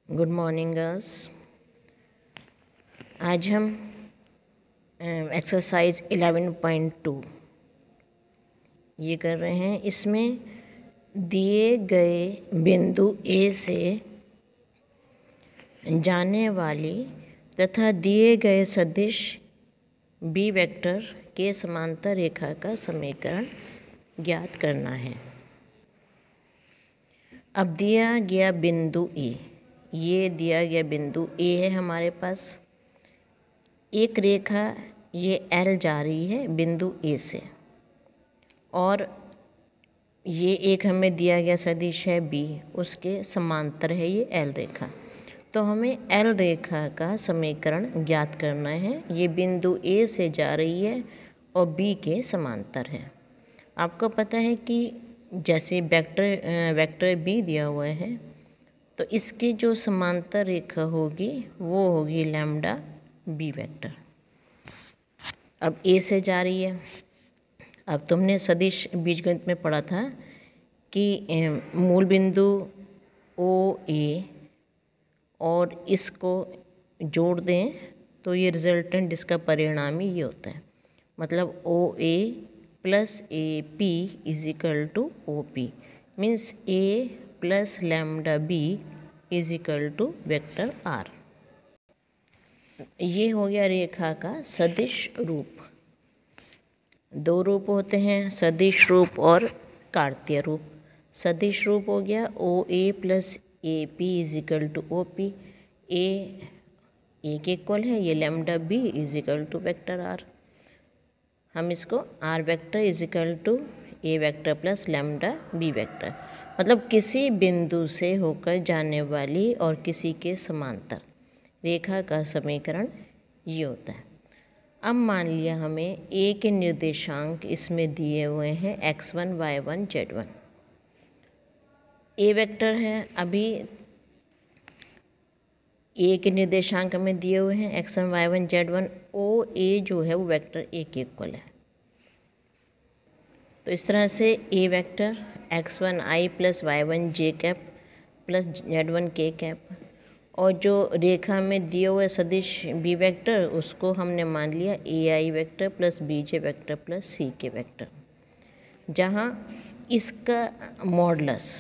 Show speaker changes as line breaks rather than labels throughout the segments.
Good morning girls. आज हम exercise 11.2 ये कर रहे हैं। इसमें दिए गए बिंदु ए से जाने वाली तथा दिए गए सदिश बी वेक्टर के समांतर रेखा का समीकरण ज्ञात करना है। अब दिया गया बिंदु ए, ये दिया गया बिंदु ए है हमारे पास। एक रेखा ये एल जा रही है बिंदु ए से, और ये एक हमें दिया गया सदिश है बी, उसके समांतर है ये एल रेखा। तो हमें एल रेखा का समीकरण ज्ञात करना है। ये बिंदु ए से जा रही है और बी के समांतर है। आपको पता है कि जैसे वेक्टर बी दिया हुआ है, तो इसकी जो समांतर रेखा होगी वो होगी लैम्डा बी वेक्टर। अब ए से जा रही है। अब तुमने सदिश बीजगणित में पढ़ा था कि मूल बिंदु ओ ए और इसको जोड़ दें तो ये रिजल्टेंट, इसका परिणाम ही ये होता है। मतलब O A plus A P is equal to O P, means A plus lambda B is equal to vector R. ये हो गया रेखा का सदिश रूप। दो रूप होते हैं, सदिश रूप और कार्तीय रूप। सदिश रूप हो गया O A plus A P is equal to O P. A के इक्वल है, ये lambda B is equal to vector R. हम इसको R vector is equal to A vector plus lambda B vector, मतलब किसी बिंदु से होकर जाने वाली और किसी के समांतर रेखा का समीकरण ये होता है। अब मान लिया हमें ए के निर्देशांक इसमें दिए हुए हैं x1, y1, z1। ए वेक्टर है, अभी ए के निर्देशांक हमें दिए हुए हैं x1, y1, z1। ओ ए जो है वो वेक्टर ए के इक्वल है। तो इस तरह से A vector x1 i plus y1 j cap plus z1 k cap, और जो रेखा में दिए हुए सदिश बी वेक्टर उसको हमने मान लिया A I vector plus B J vector plus C K vector, जहाँ इसका मॉडलस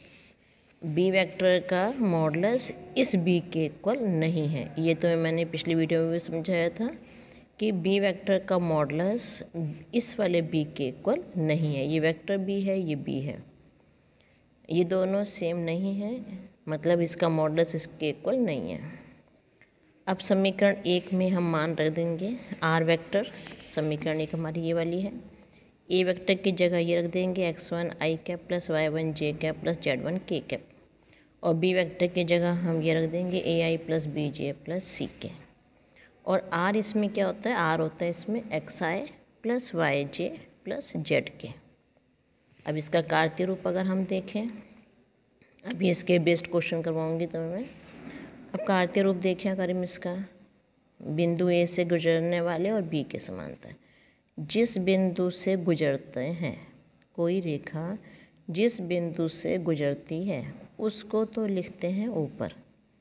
बी वेक्टर का मॉडलस इस बी के इक्वल नहीं है। ये तो मैंने पिछली वीडियो में भी समझाया था कि बी वेक्टर का मॉडलस इस वाले बी के इक्वल नहीं है। ये वेक्टर बी है, ये बी है, ये दोनों सेम नहीं है, मतलब इसका मॉडलस इसके इक्वल नहीं है। अब समीकरण एक में हम मान रख देंगे आर वेक्टर। समीकरण एक हमारी ये वाली है। ए वेक्टर की जगह ये रख देंगे x1 i cap plus y1 j cap plus z1 k cap, और बी वेक्टर की जगह हम ये रख देंगे A I plus B J plus C K. और आर इसमें क्या होता है? आर होता है इसमें X I plus Y J plus Z K. अब इसका कार्तीय रूप अगर हम देखें, अभी इसके बेस्ट क्वेश्चन करवाऊंगी तो मैं। अब कार्तीय रूप देखें अगर हम इसका, बिंदु ए से गुजरने वाले और बी के समांतर। जिस बिंदु से गुजरते हैं, कोई रेखा जिस बिंदु से गुजरती है उसको तो लिखते हैं ऊपर,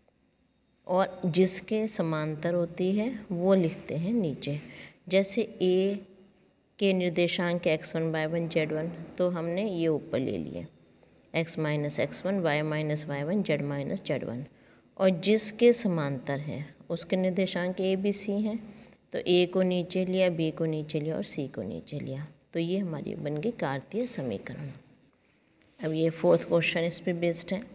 और जिसके समांतर होती है वो लिखते हैं नीचे। जैसे ए के निर्देशांक x1 y1 z1, तो हमने ये ऊपर ले लिए x minus x1 y minus y1 z minus z1, और जिसके समांतर है उसके निर्देशांक ए बी सी हैं, तो ए को नीचे लिया, बी को नीचे लिया और सी को नीचे लिया। तो ये हमारी बन गई कार्तीय समीकरण। अब ये फोर्थ क्वेश्चन इस पर बेस्ड है।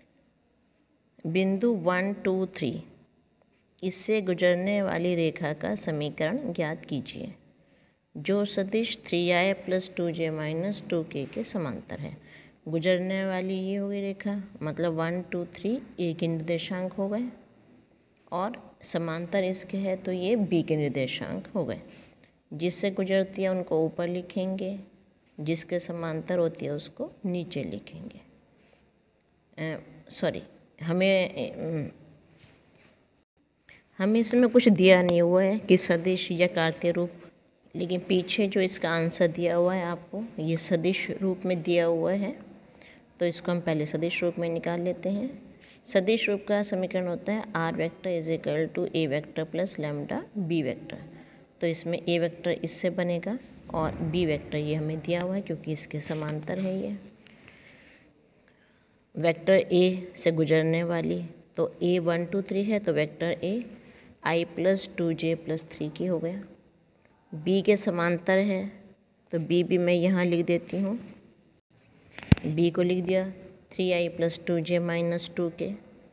बिंदु 1, 2, 3 इससे गुजरने वाली रेखा का समीकरण ज्ञात कीजिए जो सदिश 3i plus 2j minus 2k के समांतर है। गुजरने वाली ये होगी रेखा, मतलब 1, 2, 3 ए के निर्देशांक हो गए, और समांतर इसके है तो ये बी के निर्देशांक हो गए। जिससे गुजरती है उनको ऊपर लिखेंगे, जिसके समांतर होती है उसको नीचे लिखेंगे। हमें इसमें कुछ दिया नहीं हुआ है कि सदिश या कार्तीय रूप, लेकिन पीछे जो इसका आंसर दिया हुआ है आपको, ये सदिश रूप में दिया हुआ है, तो इसको हम पहले सदिश रूप में निकाल लेते हैं। सदिश रूप का समीकरण होता है R vector is equal to A vector plus lambda B vector. तो इसमें ए वेक्टर इससे बनेगा और बी वेक्टर ये हमें दिया हुआ है क्योंकि इसके समांतर है ये। वेक्टर ए से गुजरने वाली तो ए 1 2 3 है तो vector A I plus 2j plus 3 की हो गया। बी के समांतर है तो बी भी मैं यहाँ लिख देती हूँ, बी को लिख दिया 3i प्लस 2j माइनस 2 के।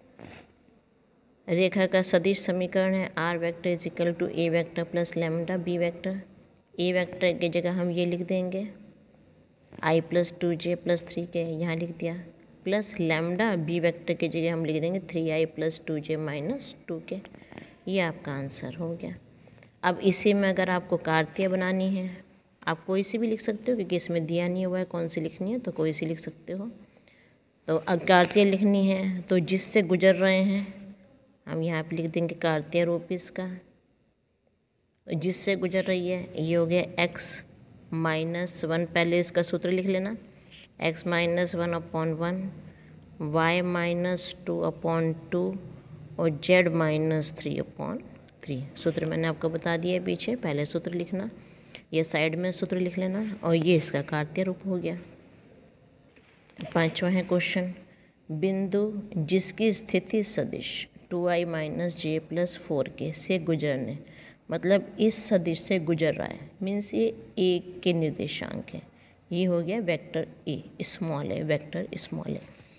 रेखा का सदिश समीकरण है R vector is equal to A vector plus lambda B vector. A vector की जगह हम ये लिख देंगे आई प्लस 2j प्लस 3 के, यहाँ लिख दिया, प्लस लैम्डा बी वेक्टर की जगह हम लिख देंगे 3i प्लस 2j माइनस 2 के। ये आपका आंसर हो गया। अब इसी में अगर आपको कार्तीय बनानी है, आप कोई सी भी लिख सकते हो क्योंकि इसमें दिया नहीं हुआ है कौन सी लिखनी है, तो कोई सी लिख सकते हो। तो अब कार्तीय लिखनी है तो जिससे गुजर रहे हैं हम यहाँ पे लिख देंगे कार्तीय रूप इसका। तो जिससे गुजर रही है ये हो गया x माइनस 1, पहले इसका सूत्र लिख लेना, x माइनस 1/1, y माइनस 2/2 और z माइनस 3/3। सूत्र मैंने आपको बता दिया है पीछे, पहले सूत्र लिखना, ये साइड में सूत्र लिख लेना और ये इसका कार्तीय रूप हो गया। 5वां है क्वेश्चन, बिंदु जिसकी स्थिति सदिश 2i माइनस j प्लस 4 के से गुजरने, मतलब इस सदिश से गुजर रहा है, मीन्स ये ए के निर्देशांक है, ये हो गया vector A small A, vector small A.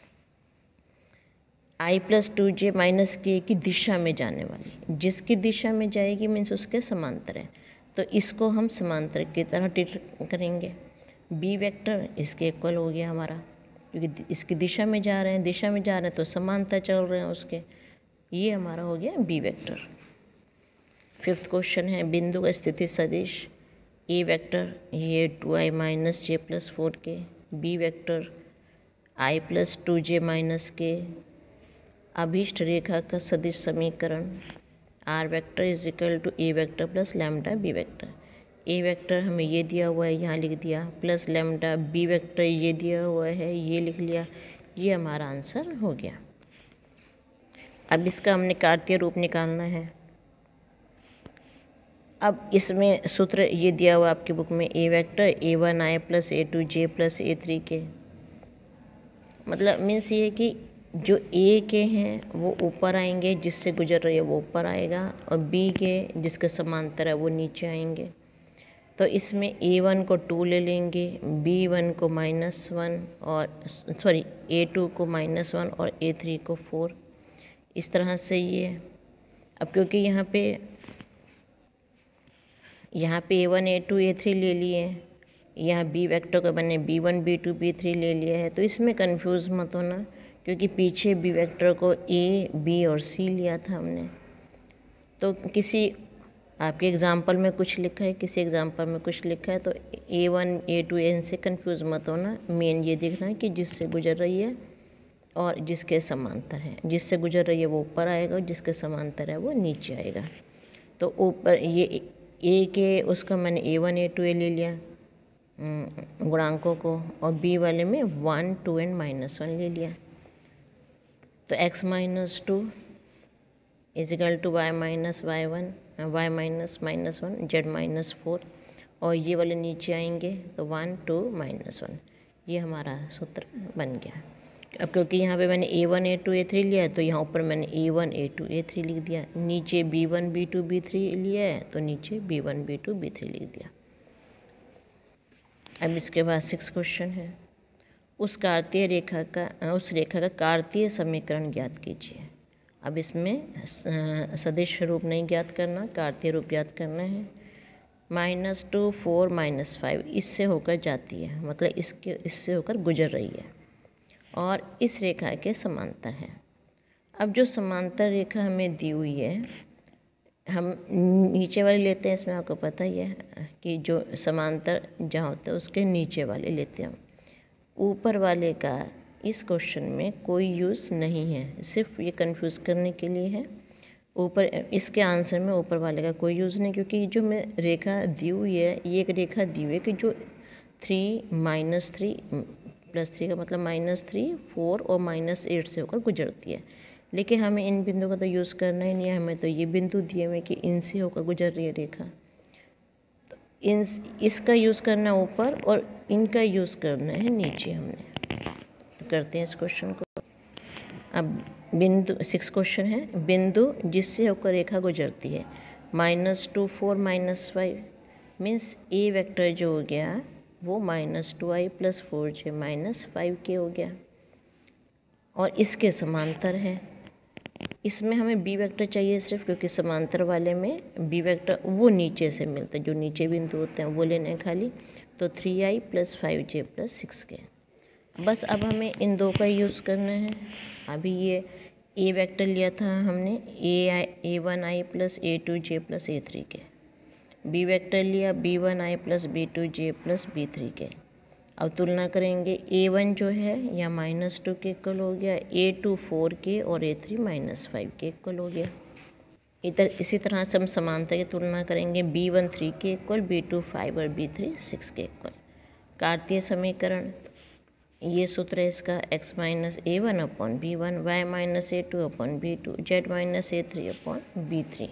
i plus 2j minus K की दिशा में जाने वाली, जिसकी दिशा में जाएगी मीन्स उसके समांतर है, तो इसको हम समांतर की तरह ट्रीट करेंगे। बी वेक्टर इसके इक्वल हो गया हमारा, क्योंकि इसकी दिशा में जा रहे हैं, दिशा में जा रहे हैं तो समांतर चल रहे हैं उसके, ये हमारा हो गया बी वेक्टर। 5th क्वेश्चन है, बिंदु का स्थिति सदिश ए वेक्टर ये 2i minus J plus 4 K, B vector i plus 2j minus K, अभीष्ट रेखा का सदिश समीकरण R vector is equal to A vector plus lambda B vector. A vector हमें ये दिया हुआ है, यहाँ लिख दिया, प्लस लैम्डा बी वेक्टर ये दिया हुआ है, ये लिख लिया, ये हमारा आंसर हो गया। अब इसका हमने कार्तीय रूप निकालना है। अब इसमें सूत्र ये दिया हुआ आपकी बुक में, ए vector a1i plus a2j plus a3 के, मतलब मीन्स ये कि जो ए के हैं वो ऊपर आएंगे, जिससे गुजर रही है वो ऊपर आएगा, और बी के जिसके समांतर है वो नीचे आएंगे। तो इसमें a1 को 2 ले लेंगे, b1 को -1 और सॉरी a2 को -1 और a3 को 4, इस तरह से ये। अब क्योंकि यहाँ पे a1 a2 a3 ले लिए, यहाँ बी वेक्टर को मैंने b1 b2 b3 ले लिया है, तो इसमें कंफ्यूज मत होना, क्योंकि पीछे बी वेक्टर को ए बी और सी लिया था हमने। तो किसी आपके एग्जाम्पल में कुछ लिखा है, किसी एग्जाम्पल में कुछ लिखा है, तो a1 a2 इनसे कंफ्यूज मत होना। मेन ये देखना है कि जिससे गुजर रही है और जिसके समांतर है, जिससे गुजर रही है वो ऊपर आएगा और जिसके समांतर है वो नीचे आएगा। तो ऊपर ये ए के उसका मैंने a1 a2 ले लिया गुणांकों को, और बी वाले में 1 2 एंड -1 ले लिया। तो x minus 2 is equal to y minus y1 y minus -1 z minus 4, और ये वाले नीचे आएंगे तो 1 2 -1, ये हमारा सूत्र बन गया। अब क्योंकि यहाँ पे मैंने a1 a2 a3 लिया है तो यहाँ ऊपर मैंने a1 a2 a3 लिख दिया, नीचे b1 b2 b3 लिया है तो नीचे b1 b2 b3 लिख दिया। अब इसके बाद 6 क्वेश्चन है, उस रेखा का कार्तीय समीकरण ज्ञात कीजिए। अब इसमें सदिश रूप नहीं ज्ञात करना, कार्तीय रूप ज्ञात करना है। -2 4 -5 इससे होकर जाती है, मतलब इससे होकर गुजर रही है और इस रेखा के समांतर है। अब जो समांतर रेखा हमें दी हुई है, हम नीचे वाले लेते हैं, इसमें आपको पता ही है कि जो समांतर जहाँ होता है उसके नीचे वाले लेते हैं। ऊपर वाले का इस क्वेश्चन में कोई यूज़ नहीं है, सिर्फ ये कंफ्यूज करने के लिए है। ऊपर इसके आंसर में ऊपर वाले का कोई यूज़ नहीं, क्योंकि जो मैं रेखा दी हुई है, ये एक रेखा दी हुई है कि जो 3 -3 +3 का मतलब -3 4 और -8 से होकर गुजरती है। लेकिन हमें इन बिंदु का तो यूज़ करना ही नहीं है, हमें तो ये बिंदु दिए हुए कि इनसे होकर गुजर रही है रेखा, तो इसका यूज़ करना ऊपर और इनका यूज़ करना है नीचे हमने। तो करते हैं इस क्वेश्चन को। अब बिंदु 6 क्वेश्चन है, बिंदु जिससे होकर रेखा गुजरती है -2 4 -5 मीन्स ए वेक्टर जो हो गया वो -2i + 4j - 5k हो गया और इसके समांतर है। इसमें हमें बी वेक्टर चाहिए सिर्फ, क्योंकि समांतर वाले में बी वेक्टर वो नीचे से मिलता है, जो नीचे बिंदु होते हैं वो लेने हैं खाली। तो 3i + 5j + 6k। बस अब हमें इन दो का यूज़ करना है। अभी ये ए वेक्टर लिया था हमने a1i + a2j + a3k, B vector लिया b1i + b2j + b3k। अब तुलना करेंगे, a1 जो है या -2 के इक्वल हो गया, a2 4k और a3 -5 के इक्वल हो गया। इसी तरह से हम समानता की तुलना करेंगे, b1 3 के इक्वल, b2 5 और b3 6 के इक्वल। कार्तीय समीकरण, ये सूत्र है इसका, x - a1/b1 y - a2/b2 z - a3/b3।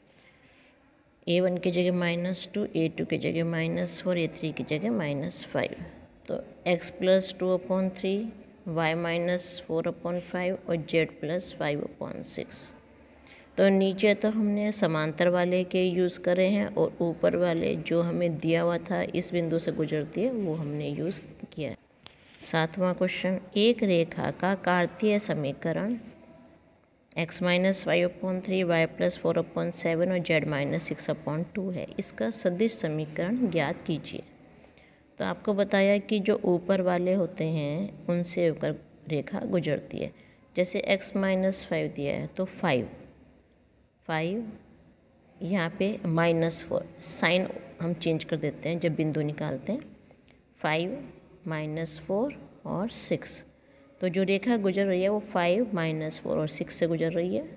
a1 की जगह -2, a2 की जगह -4, a3 की जगह -5। तो x + 2/3, y - 4/5 और z + 5/6। तो नीचे तो हमने समांतर वाले के यूज़ करे हैं और ऊपर वाले जो हमें दिया हुआ था इस बिंदु से गुजरती है वो हमने यूज़ किया है। 7वां क्वेश्चन, एक रेखा का कार्तीय समीकरण x - 5/3, y + 4/7 और z - 6/2 है। इसका सदिश समीकरण ज्ञात कीजिए। तो आपको बताया कि जो ऊपर वाले होते हैं उनसे होकर रेखा गुजरती है। जैसे x - 5 दिया है तो 5 यहाँ पे -4, साइन हम चेंज कर देते हैं जब बिंदु निकालते हैं। 5 -4 और 6, तो जो रेखा गुजर रही है वो 5 - 4 और 6 से गुजर रही है।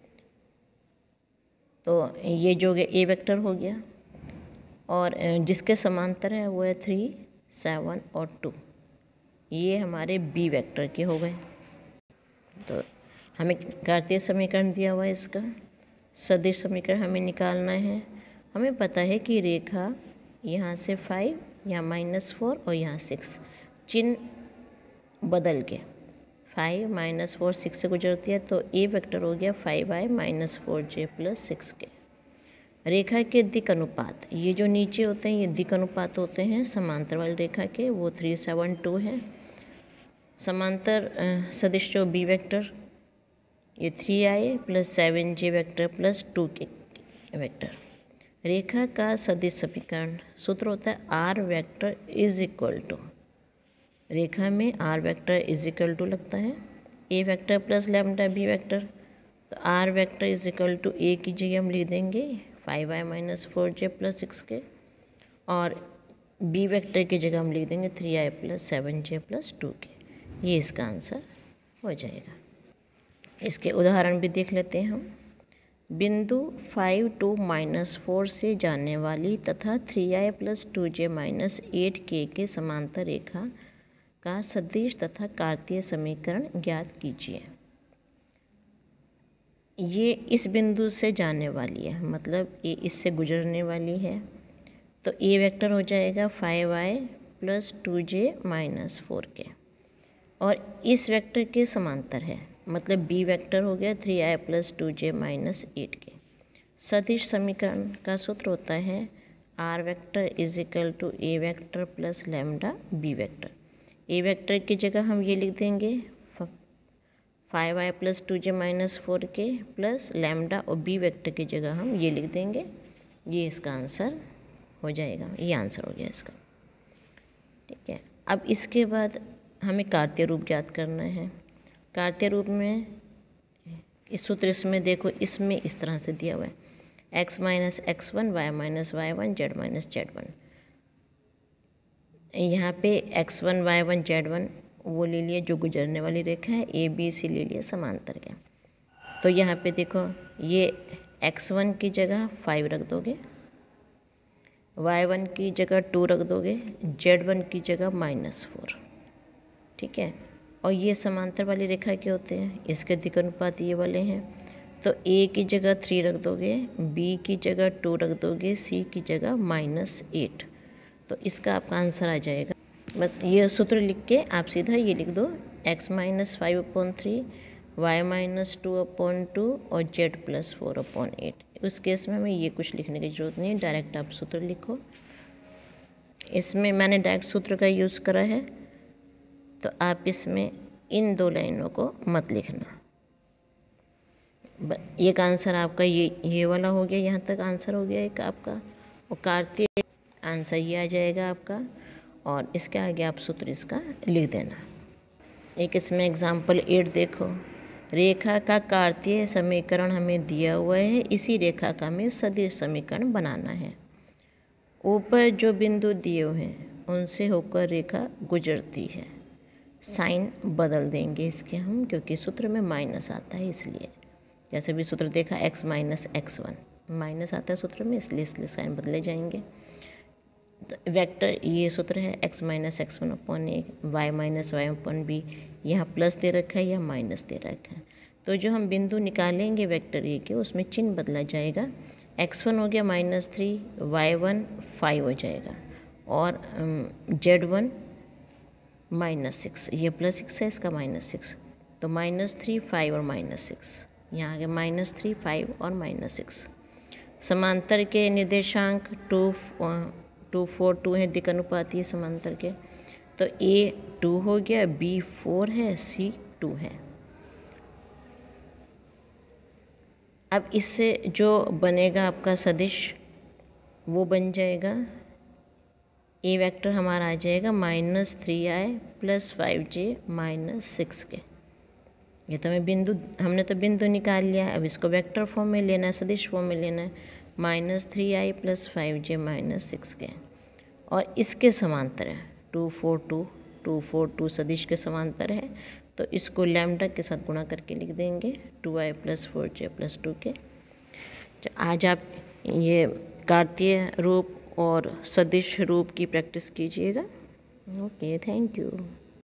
तो ये जो ए वेक्टर हो गया और जिसके समांतर है वो है 3 7 और 2, ये हमारे बी वेक्टर के हो गए। तो हमें कार्तीय समीकरण दिया हुआ है, इसका सदिश समीकरण हमें निकालना है। हमें पता है कि रेखा यहाँ से 5, यहाँ -4 और यहाँ 6, चिन्ह बदल के 5 - 4 6 से गुजरती है, तो ए वेक्टर हो गया 5i - 4j + 6k। रेखा के दिक् अनुपात, ये जो नीचे होते हैं ये दिक् अनुपात होते हैं समांतर वाली रेखा के, वो 3 7 2 है। समांतर सदिश जो बी वेक्टर, ये 3i + 7j vector + 2k vector. रेखा का सदिश समीकरण सूत्र होता है R vector is equal to, रेखा में R vector is equal to लगता है A vector + lambda B vector. तो R vector is equal to A की जगह हम लिख देंगे 5i - 4j + 6k और बी वेक्टर की जगह हम लिख देंगे 3i + 7j + 2k। ये इसका आंसर हो जाएगा। इसके उदाहरण भी देख लेते हैं हम। बिंदु 5 2 -4 से जाने वाली तथा 3i + 2j - 8k के समांतर रेखा का सदिश तथा कार्तीय समीकरण ज्ञात कीजिए। ये इस बिंदु से जाने वाली है, मतलब ये इससे गुजरने वाली है, तो ए वेक्टर हो जाएगा 5i + 2j - 4k और इस वेक्टर के समांतर है, मतलब बी वेक्टर हो गया 3i + 2j - 8k। सदिश समीकरण का सूत्र होता है R vector is equal to A vector + lambda B vector. A vector की जगह हम ये लिख देंगे 5i + 2j - 4k + लैम्डा और बी वेक्टर की जगह हम ये लिख देंगे। ये इसका आंसर हो जाएगा, ये आंसर हो गया इसका। ठीक है, अब इसके बाद हमें कार्तीय रूप ज्ञात करना है। कार्तीय रूप में इस सूत्र इसमें देखो, इसमें इस तरह से दिया हुआ है x - x1 y - y1 z - z1। यहाँ पे x1 y1 z1 वो ले लिए जो गुजरने वाली रेखा है, ए बी सी ले लिए समांतर के। तो यहाँ पे देखो, ये x1 की जगह 5 रख दोगे, y1 की जगह 2 रख दोगे, z1 की जगह -4। ठीक है, और ये समांतर वाली रेखा के होते हैं, इसके दिक्नुपात ये वाले हैं। तो ए की जगह 3 रख दोगे, बी की जगह 2 रख दोगे, सी की जगह -8। तो इसका आपका आंसर आ जाएगा। बस ये सूत्र लिख के आप सीधा ये लिख दो, x - 5/3, y - 2/2 और z + 4/8। उस केस में हमें ये कुछ लिखने की ज़रूरत नहीं है, डायरेक्ट आप सूत्र लिखो। इसमें मैंने डायरेक्ट सूत्र का यूज़ करा है, तो आप इसमें इन 2 लाइनों को मत लिखना। एक आंसर आपका ये वाला हो गया, यहाँ तक आंसर हो गया एक आपका, और कार्तीय आंसर ये आ जाएगा आपका, और इसके आगे आप सूत्र इसका लिख देना। एक इसमें एग्जाम्पल 8 देखो, रेखा का कार्तीय समीकरण हमें दिया हुआ है, इसी रेखा का हमें सदिश समीकरण बनाना है। ऊपर जो बिंदु दिए हुए हैं उनसे होकर रेखा गुजरती है। साइन बदल देंगे इसके हम, क्योंकि सूत्र में माइनस आता है इसलिए। जैसे भी सूत्र देखा x - x1 माइनस आता है सूत्र में, इसलिए साइन बदले जाएंगे। तो वेक्टर ये सूत्र है x - x1/a, y - y/b। यहाँ प्लस दे रखा है या माइनस दे रखा है, तो जो हम बिंदु निकालेंगे वेक्टर ए के उसमें चिन्ह बदला जाएगा। x1 हो गया -3, y1 5 हो जाएगा, और z1 -6, ये +6 है, इसका -6, तो -3, 5 और -6, यहाँ आ गया -3, 5 और -6। समांतर के निर्देशांक 2, 4, 2 है, दिक्नुपाती समांतर के। तो A 2 हो गया, B 4 है, C 2 है। अब इससे जो बनेगा आपका सदिश वो बन जाएगा, ए वेक्टर हमारा आ जाएगा -3i + 5j - 6 के। ये तो हमने तो बिंदु निकाल लिया, अब इसको वेक्टर फॉर्म में लेना है, सदिश फॉर्म में लेना है, -3i + 5j - 6 के। और इसके समांतर है 2, 4, 2, 2, 4, 2 सदिश के समांतर है, तो इसको लैम्डा के साथ गुणा करके लिख देंगे 2i + 4j + 2 के। आज आप ये कार्तीय रूप और सदिश रूप की प्रैक्टिस कीजिएगा। Okay, thank you.